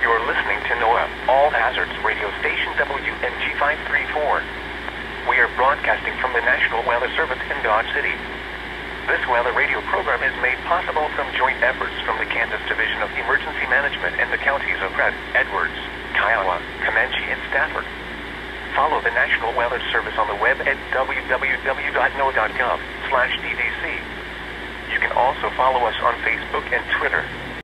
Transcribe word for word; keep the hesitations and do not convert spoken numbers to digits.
You're listening to NOAA, All Hazards Radio Station W N G five three four. We are broadcasting from the National Weather Service in Dodge City. This weather radio program is made possible from joint efforts from the Kansas Division of Emergency Management and the counties of Pratt, Edwards, Kiowa, Comanche, and Stafford. Follow the National Weather Service on the web at w w w dot noaa dot gov slash d d c. You can also follow us on Facebook and Twitter.